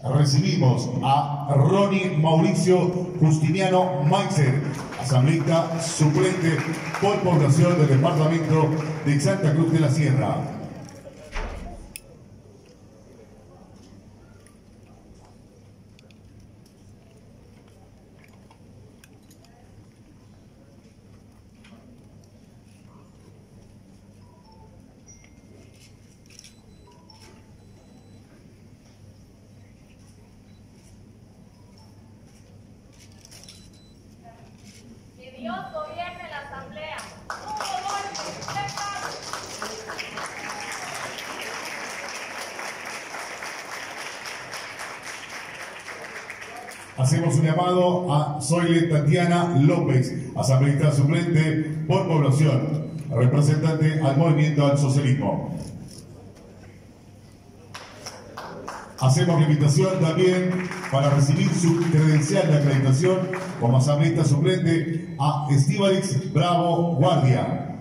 recibimos a Ronnie Mauricio Justiniano Maizer, asambleísta suplente por población del departamento de Santa Cruz de la Sierra. Dios gobierne la asamblea. Hacemos un llamado a Zoile Tatiana López, asambleísta suplente por población, representante al movimiento al socialismo. Hacemos la invitación también para recibir su credencial de acreditación como asambleísta suplente a Estíbaliz Bravo Guardia.